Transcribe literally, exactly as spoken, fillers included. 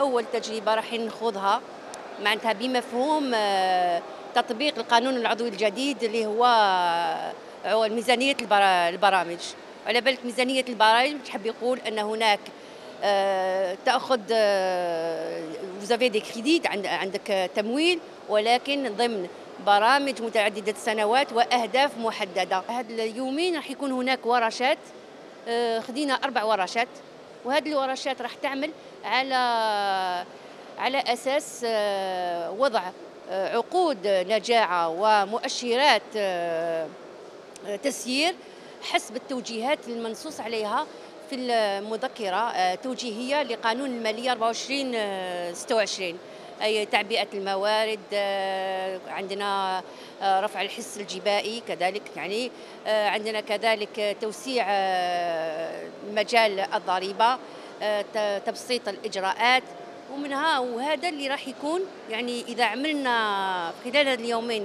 أول تجربة راح نخوضها معناتها بمفهوم آه، تطبيق القانون العضوي الجديد اللي هو هو ميزانية البرامج. على بالك ميزانية البرامج تحب يقول أن هناك آه، تأخذ وزافي دي كريديت، عندك تمويل ولكن ضمن برامج متعددة السنوات وأهداف محددة. هاد اليومين راح يكون هناك ورشات، آه، خدينا أربع ورشات، وهذه الورشات راح تعمل على على أساس آه، وضع آه، عقود نجاعة ومؤشرات آه، تسيير حسب التوجيهات المنصوص عليها في المذكرة التوجيهية لقانون المالية أربعة وعشرين ستة وعشرين، أي تعبئة الموارد، عندنا رفع الحس الجبائي كذلك، يعني عندنا كذلك توسيع مجال الضريبة، تبسيط الإجراءات، ومنها وهذا اللي راح يكون يعني إذا عملنا خلال اليومين